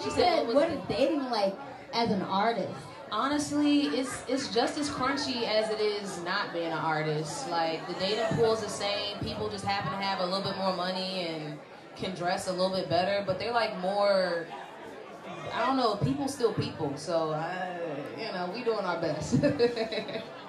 She said, what is dating like as an artist? Honestly, it's just as crunchy as it is not being an artist. Like, the dating pool is the same. People just happen to have a little bit more money and can dress a little bit better, but they're like more, I don't know, people still people. So, you know, we doing our best.